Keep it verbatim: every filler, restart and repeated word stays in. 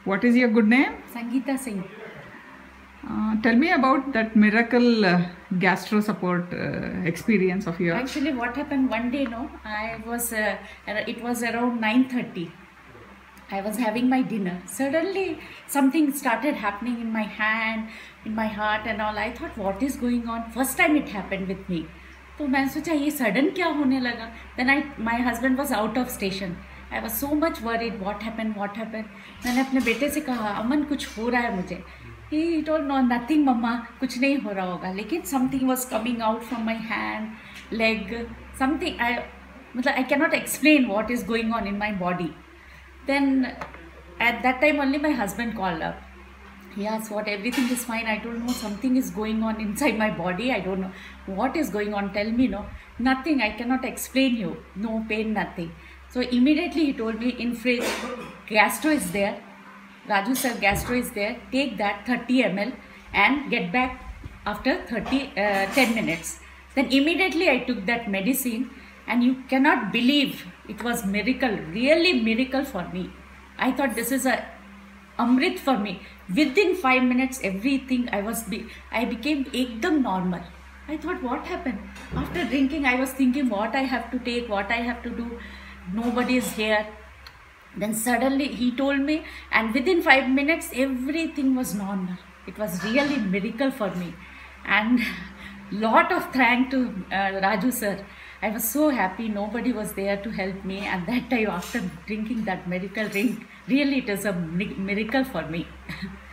What is your good name? Sangeeta Singh. Uh, tell me about that miracle uh, gastro support uh, experience of yours. Actually, what happened one day, no, I was, uh, it was around nine thirty. I was having my dinner. Suddenly, something started happening in my hand, in my heart and all. I thought, what is going on? First time it happened with me. तो मैं सोचा ये sudden क्या होने लगा? Then I, my husband was out of station. I was so much worried. What happened? What happened? मैंने अपने बेटे से कहा, अमन कुछ हो रहा है मुझे. He told no, nothing mama, कुछ नहीं हो रहा होगा. लेकिन something was coming out from my hand, leg, something. I, मतलब I cannot explain what is going on in my body. Then at that time only my husband called up. He asked what, everything is fine. I told no, something is going on inside my body. I don't know what is going on. Tell me. No, nothing. I cannot explain you. No pain, nothing. So immediately he told me in fridge, gastro is there. Raju sir, gastro is there. Take that thirty milliliters and get back after thirty, uh, ten minutes. Then immediately I took that medicine and you cannot believe it was miracle, really miracle for me. I thought this is a Amrit for me. Within five minutes, everything I was, be I became ekdam normal. I thought, what happened? After drinking, I was thinking what I have to take, what I have to do. Nobody is here. Then suddenly he told me, and within five minutes, everything was normal. It was really miracle for me. And lot of thanks to uh, Raju sir. I was so happy. Nobody was there to help me. And that time after drinking that miracle drink, really it is a miracle for me.